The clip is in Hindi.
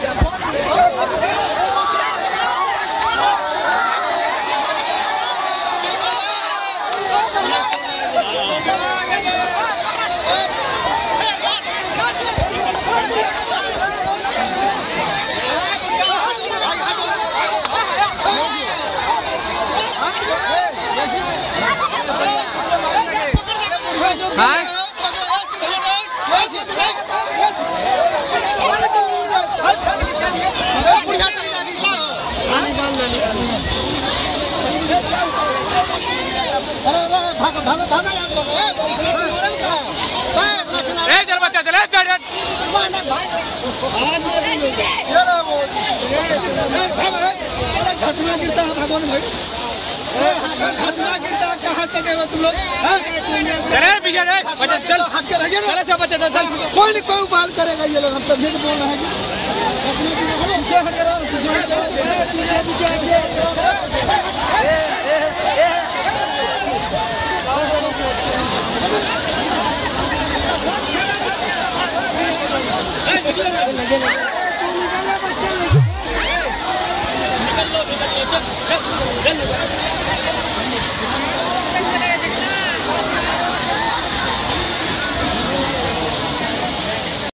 घसना गिरता है भगवान भाई, घसना गिरता है, कहाँ से गए तुम लोग? चल कोई नहीं, कोई उबाल करेगा ये लोग, हम तभी तो बोल रहे हैं कि